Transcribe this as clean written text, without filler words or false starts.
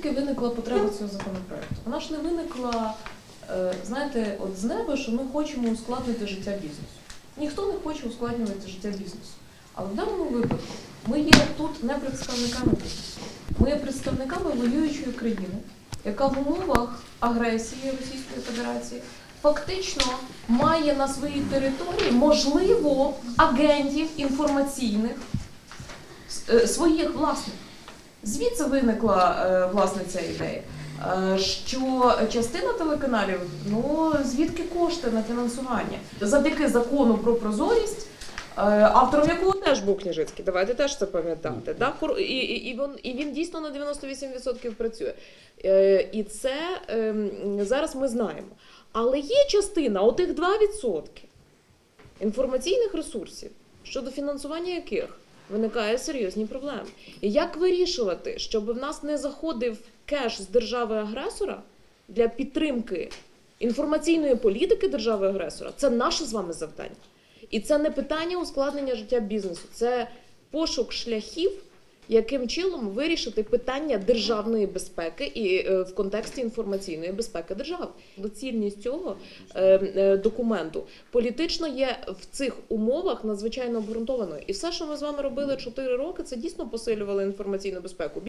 звідки виникла потреба цього законопроекту? Вона ж не виникла, знаєте, от з неба, що ми хочемо ускладнити життя бізнесу. Ніхто не хоче ускладнювати життя бізнесу. Але в даному випадку ми є тут не представниками бізнесу. Ми є представниками воюючої країни, яка в умовах агресії Російської Федерації фактично має на своїй території, можливо, агентів інформаційних, своїх власних. Звідси виникла, власне, ця ідея, що частина телеканалів, звідки кошти на фінансування? Завдяки закону про прозорість, автором якого теж був Княжицький, давайте теж це пам'ятати. І він дійсно на 98% працює. І це зараз ми знаємо. Але є частина, отих 2% інформаційних ресурсів, щодо фінансування яких виникає серйозні проблеми. І як вирішувати, щоб в нас не заходив кеш з держави-агресора для підтримки інформаційної політики держави-агресора? Це наше з вами завдання. І це не питання ускладнення життя бізнесу, це пошук шляхів, яким чином вирішити питання державної безпеки і в контексті інформаційної безпеки держави. Доцільність цього документу політично є в цих умовах надзвичайно обґрунтованою. І все, що ми з вами робили 4 роки, це дійсно посилювало інформаційну безпеку.